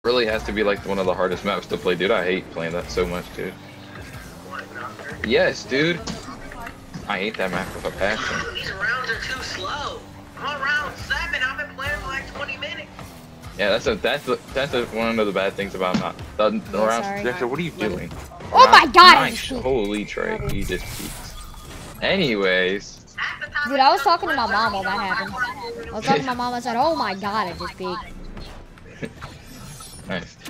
Really has to be like one of the hardest maps to play, dude. I hate playing that so much, dude. Yes, dude. I hate that map with a passion. These rounds are too slow. I'm on round 7. I've been playing for like 20 minutes. Yeah, that's one of the bad things about not the rounds. Dexter, what are you doing? Oh my god! Nice. Holy Trey, you just peeked. Anyways. Dude, I was talking to my mom while that happened. I was talking to my mom. I said, "Oh my god, I just peeked." Nice.